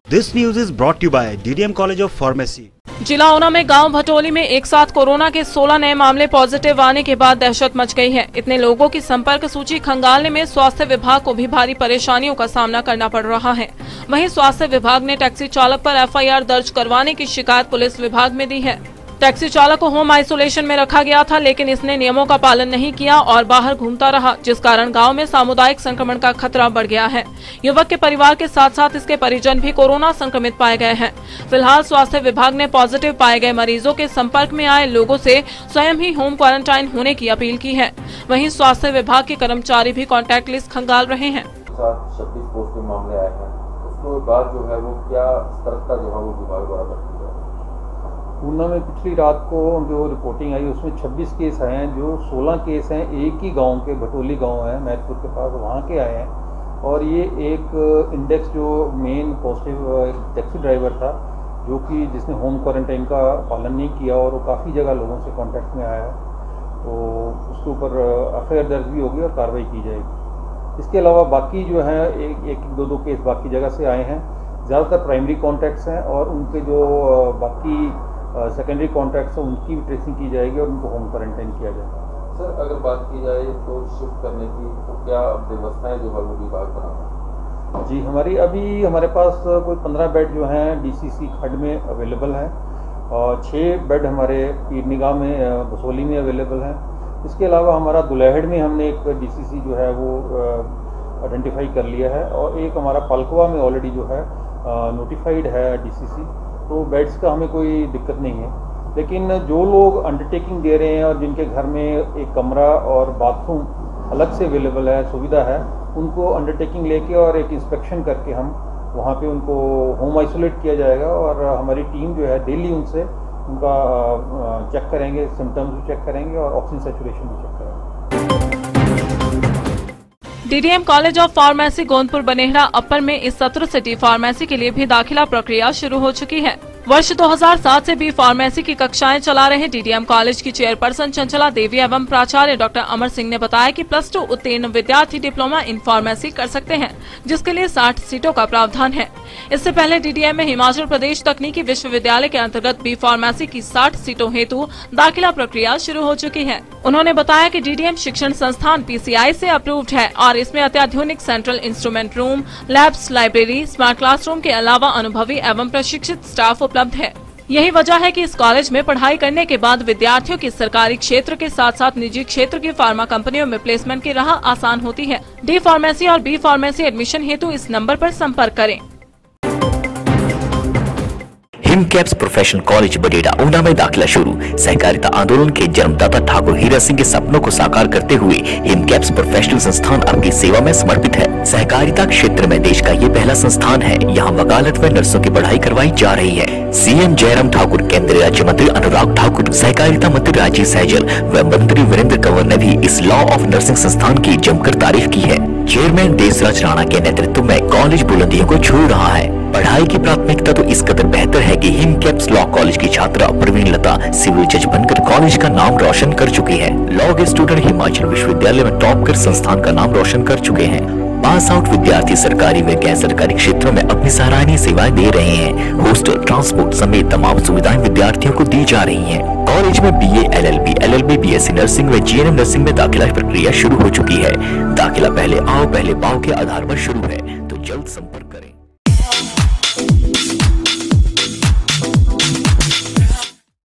This news is brought to you by DDM College of Pharmacy. जिला ऊना में गांव भटोली में एक साथ कोरोना के 16 नए मामले पॉजिटिव आने के बाद दहशत मच गई है। इतने लोगों की संपर्क सूची खंगालने में स्वास्थ्य विभाग को भी भारी परेशानियों का सामना करना पड़ रहा है। वहीं स्वास्थ्य विभाग ने टैक्सी चालक पर FIR दर्ज करवाने की शिकायत पुलिस विभाग में दी है। टैक्सी चालक को होम आइसोलेशन में रखा गया था, लेकिन इसने नियमों का पालन नहीं किया और बाहर घूमता रहा, जिस कारण गांव में सामुदायिक संक्रमण का खतरा बढ़ गया है। युवक के परिवार के साथ साथ इसके परिजन भी कोरोना संक्रमित पाए गए हैं। फिलहाल स्वास्थ्य विभाग ने पॉजिटिव पाए गए मरीजों के संपर्क में आए लोगों से स्वयं ही होम क्वारंटाइन होने की अपील की है। वहीं स्वास्थ्य विभाग के कर्मचारी भी कॉन्टैक्ट लिस्ट खंगाल रहे हैं। 26 पॉजिटिव मामले आए हैं, उसके बाद जो है वो क्या सतर्कता जो है वो विभाग द्वारा बरती जाए। ऊना में पिछली रात को जो रिपोर्टिंग आई उसमें 26 केस आए हैं, जो 16 केस हैं एक ही गांव के, भटोली गांव है मैथपुर के पास, वहां के आए हैं। और ये एक इंडेक्स जो मेन पॉजिटिव एक टैक्सी ड्राइवर था, जो कि जिसने होम क्वारंटाइन का पालन नहीं किया और वो काफ़ी जगह लोगों से कांटेक्ट में आया है, तो उसके ऊपर FIR दर्ज भी होगी और कार्रवाई की जाएगी। इसके अलावा बाकी जो है एक दो केस बाकी जगह से आए हैं, ज़्यादातर प्राइमरी कॉन्टैक्ट्स हैं और उनके जो बाकी सेकेंडरी कॉन्टैक्ट्स हैं उनकी भी ट्रेसिंग की जाएगी और उनको होम क्वारंटाइन किया जाएगा। सर, अगर बात की जाए तो शिफ्ट करने की, तो क्या व्यवस्थाएं जो है वो विभाग बना है? जी, हमारे पास कोई 15 बेड जो हैं DCC खड में अवेलेबल हैं और 6 बेड हमारे पीरनिगाह में बसोली में अवेलेबल हैं। इसके अलावा हमारा दुल्हेड़ में हमने एक DCC जो है वो आइडेंटिफाई कर लिया है और एक हमारा पालकवा में ऑलरेडी जो है नोटिफाइड है DCC। तो बेड्स का हमें कोई दिक्कत नहीं है, लेकिन जो लोग अंडरटेकिंग दे रहे हैं और जिनके घर में एक कमरा और बाथरूम अलग से अवेलेबल है, सुविधा है, उनको अंडरटेकिंग लेके और एक इंस्पेक्शन करके हम वहाँ पे उनको होम आइसोलेट किया जाएगा और हमारी टीम जो है डेली उनसे उनका चेक करेंगे, सिम्टम्स भी चेक करेंगे और ऑक्सीजन सैचुरेशन भी चेक करेंगे। DDM college of pharmacy Gondpur Banehra upper में इस सत्र से डी फार्मेसी के लिए भी दाखिला प्रक्रिया शुरू हो चुकी है। वर्ष 2007 से बी फार्मेसी की कक्षाएं चला रहे DDM कॉलेज की चेयरपर्सन चंचला देवी एवं प्राचार्य डॉक्टर अमर सिंह ने बताया कि +2 उत्तीर्ण विद्यार्थी डिप्लोमा इन फार्मेसी कर सकते हैं, जिसके लिए 60 सीटों का प्रावधान है। इससे पहले DDM में हिमाचल प्रदेश तकनीकी विश्वविद्यालय के अंतर्गत बी फार्मेसी की 60 सीटों हेतु दाखिला प्रक्रिया शुरू हो चुकी है। उन्होंने बताया कि DDM शिक्षण संस्थान PCI से अप्रूव्ड है और इसमें अत्याधुनिक central instrument room, labs, library, smart classroom के अलावा अनुभवी एवं प्रशिक्षित स्टाफ उपलब्ध है। यही वजह है कि इस कॉलेज में पढ़ाई करने के बाद विद्यार्थियों की सरकारी क्षेत्र के साथ साथ निजी क्षेत्र की फार्मा कंपनियों में प्लेसमेंट की राह आसान होती है। डी फार्मेसी और बी फार्मेसी एडमिशन हेतु इस नंबर पर संपर्क करें। हिमकैप्स प्रोफेशनल कॉलेज बडेड़ा ऊना में दाखिला शुरू। सहकारिता आंदोलन के जन्मदाता ठाकुर हीरा सिंह के सपनों को साकार करते हुए हिमकैप्स प्रोफेशनल संस्थान आपकी सेवा में समर्पित है। सहकारिता क्षेत्र में देश का ये पहला संस्थान है। यहाँ वकालत व नर्सों की पढ़ाई करवाई जा रही है। CM जयराम ठाकुर, केंद्रीय राज्य मंत्री अनुराग ठाकुर, सहकारिता मंत्री राजीव सहजल व मंत्री वीरेंद्र कंवर ने भी इस लॉ ऑफ नर्सिंग संस्थान की जमकर तारीफ की है। चेयरमैन देशराज राणा के नेतृत्व में कॉलेज बुलंदियों को छू रहा है। पढ़ाई की प्राथमिकता तो इस कदर बेहतर है कि हिमकैप्स लॉ कॉलेज की छात्रा प्रवीण लता सिविल जज बनकर कॉलेज का नाम रोशन कर चुकी है। लॉ के स्टूडेंट हिमाचल विश्वविद्यालय में टॉप कर संस्थान का नाम रोशन कर चुके हैं। पास आउट विद्यार्थी सरकारी व गैर सरकारी क्षेत्रों में अपनी सराहनीय सेवाएं दे रहे हैं। हॉस्टल, ट्रांसपोर्ट समेत तमाम सुविधाएं विद्यार्थियों को दी जा रही हैं। कॉलेज में BA, LLB, BSc नर्सिंग व GNM नर्सिंग में दाखिला प्रक्रिया शुरू हो चुकी है। दाखिला पहले आओ पहले पाओ के आधार पर शुरू है, तो जल्द संपर्क करें।